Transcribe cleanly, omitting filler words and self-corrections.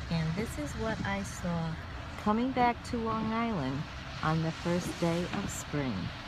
And this is what I saw coming back to Long Island on the first day of spring.